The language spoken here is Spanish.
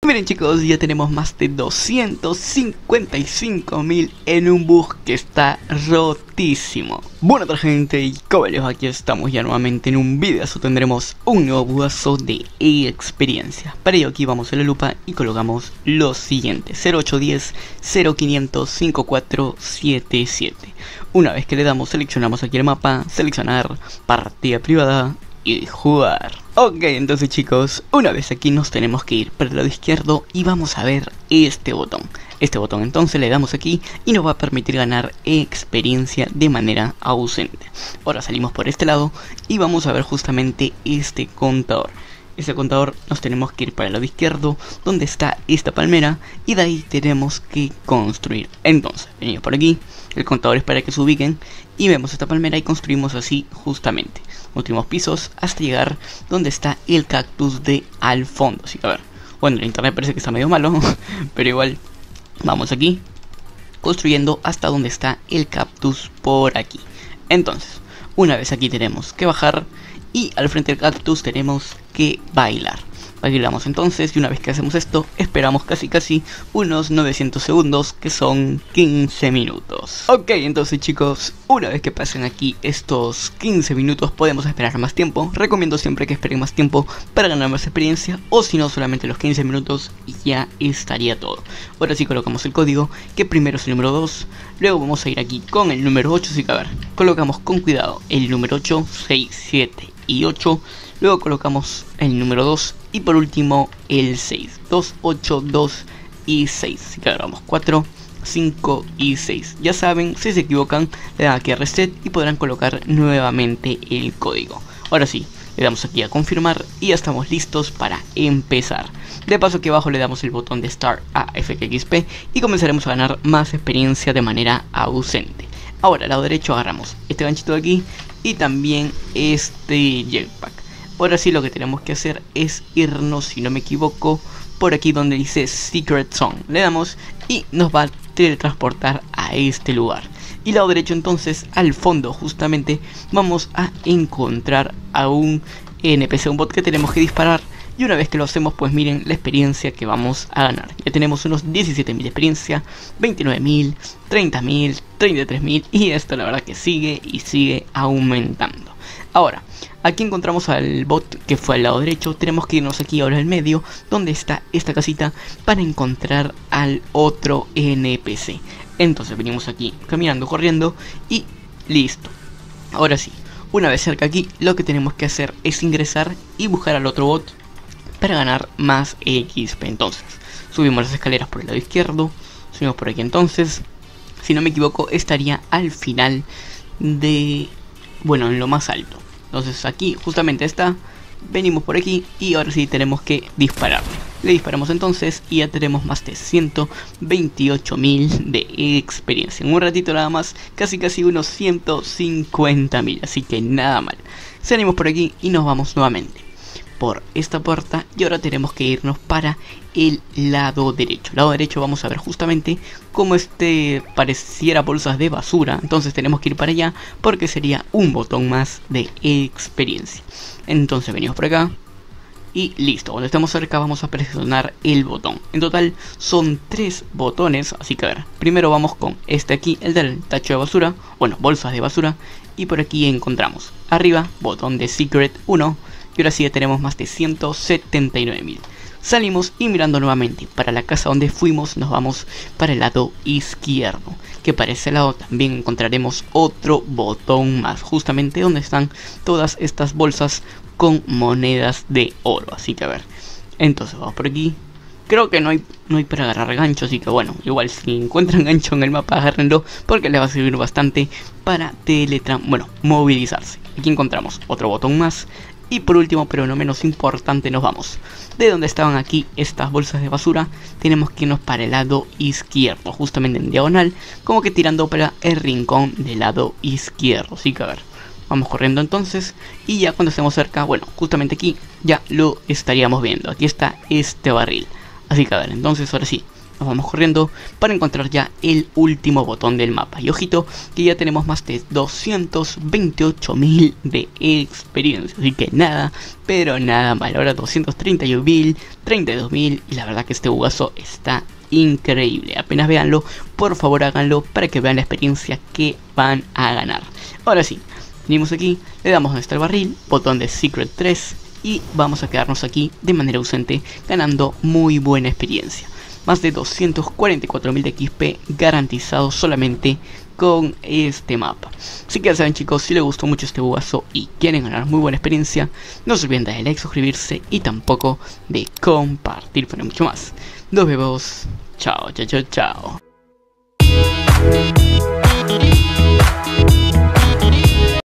Miren chicos, ya tenemos más de 255.000 en un bug que está rotísimo. Bueno otra gente, y caballeros, aquí estamos ya nuevamente en un videazo. Tendremos un nuevo bugazo de experiencia. Para ello aquí vamos a la lupa y colocamos lo siguiente: 0810 0500 5477. Una vez que le damos, seleccionamos aquí el mapa, seleccionar partida privada y jugar. Ok, entonces chicos, una vez aquí nos tenemos que ir para el lado izquierdo y vamos a ver este botón. Este botón entonces le damos aquí y nos va a permitir ganar experiencia de manera ausente. Ahora salimos por este lado y vamos a ver justamente este contador. Este contador nos tenemos que ir para el lado izquierdo donde está esta palmera y de ahí tenemos que construir. Entonces, venimos por aquí, el contador es para que se ubiquen y vemos esta palmera y construimos así justamente. Últimos pisos hasta llegar donde está el cactus de al fondo. Así que a ver, bueno, el internet parece que está medio malo, pero igual vamos aquí construyendo hasta donde está el cactus por aquí. Entonces, una vez aquí tenemos que bajar y al frente del cactus tenemos que bailar. Bailamos entonces y una vez que hacemos esto esperamos casi unos 900 segundos, que son 15 minutos. Ok, entonces chicos, una vez que pasen aquí estos 15 minutos podemos esperar más tiempo. Recomiendo siempre que esperen más tiempo para ganar más experiencia, o si no solamente los 15 minutos y ya estaría todo. Ahora sí colocamos el código, que primero es el número 2, luego vamos a ir aquí con el número 8, así que a ver, colocamos con cuidado el número 8, 6, 7 y 8. Luego colocamos el número 2 y por último el 6. 2, 8, 2 y 6. Así que ahora vamos 4, 5 y 6. Ya saben, si se equivocan le dan aquí a reset y podrán colocar nuevamente el código. Ahora sí, le damos aquí a confirmar y ya estamos listos para empezar. De paso aquí abajo le damos el botón de Start a FKXP y comenzaremos a ganar más experiencia de manera ausente. Ahora al lado derecho agarramos este ganchito de aquí y también este jetpack. Ahora sí lo que tenemos que hacer es irnos, si no me equivoco, por aquí donde dice Secret Zone. Le damos y nos va a teletransportar a este lugar. Y lado derecho entonces, al fondo justamente, vamos a encontrar a un NPC, un bot que tenemos que disparar. Y una vez que lo hacemos, pues miren la experiencia que vamos a ganar. Ya tenemos unos 17.000 de experiencia, 29.000, 30.000, 33.000 y esto la verdad que sigue y sigue aumentando. Ahora, aquí encontramos al bot que fue al lado derecho. Tenemos que irnos aquí ahora al medio, donde está esta casita, para encontrar al otro NPC. Entonces venimos aquí caminando, corriendo y listo. Ahora sí, una vez cerca aquí, lo que tenemos que hacer es ingresar y buscar al otro bot para ganar más XP. Entonces, subimos las escaleras por el lado izquierdo, subimos por aquí entonces. Si no me equivoco, estaría al final de... bueno, en lo más alto. Entonces aquí justamente está. Venimos por aquí y ahora sí tenemos que dispararle. Le disparamos entonces y ya tenemos más de 128.000 de experiencia. En un ratito nada más, casi unos 150.000. Así que nada mal. Salimos por aquí y nos vamos nuevamente por esta puerta y ahora tenemos que irnos para el lado derecho. Lado derecho vamos a ver justamente como pareciera bolsas de basura. Entonces tenemos que ir para allá porque sería un botón más de experiencia. Entonces venimos por acá y listo. Cuando estemos cerca vamos a presionar el botón. En total son 3 botones, así que a ver, primero vamos con este aquí, el del tacho de basura, bueno, bolsas de basura. Y por aquí encontramos arriba botón de Secret 1. Y ahora sí ya tenemos más de 179.000. Salimos y mirando nuevamente para la casa donde fuimos, nos vamos para el lado izquierdo. Que para ese lado también encontraremos otro botón más, justamente donde están todas estas bolsas con monedas de oro. Así que a ver, entonces vamos por aquí. Creo que no hay para agarrar gancho, así que bueno, igual si encuentran gancho en el mapa, agárrenlo porque les va a servir bastante para movilizarse. Aquí encontramos otro botón más. Y por último, pero no menos importante, nos vamos de donde estaban aquí estas bolsas de basura. Tenemos que irnos para el lado izquierdo, justamente en diagonal, como que tirando para el rincón del lado izquierdo. Así que a ver, vamos corriendo entonces. Y ya cuando estemos cerca, bueno, justamente aquí ya lo estaríamos viendo. Aquí está este barril. Así que a ver, entonces ahora sí, nos vamos corriendo para encontrar ya el último botón del mapa. Y ojito que ya tenemos más de 228.000 de experiencia, así que nada, pero nada mal. Ahora 231.000, 32.000 y la verdad que este bugazo está increíble. Apenas véanlo, por favor háganlo para que vean la experiencia que van a ganar. Ahora sí, venimos aquí, le damos donde está el barril, botón de Secret 3 y vamos a quedarnos aquí de manera ausente ganando muy buena experiencia. Más de 244.000 de XP garantizado solamente con este mapa. Así que ya saben chicos, si les gustó mucho este bugazo y quieren ganar muy buena experiencia, no se olviden de darle like, suscribirse y tampoco de compartir para mucho más. Nos vemos, chao, chao, chao, chao.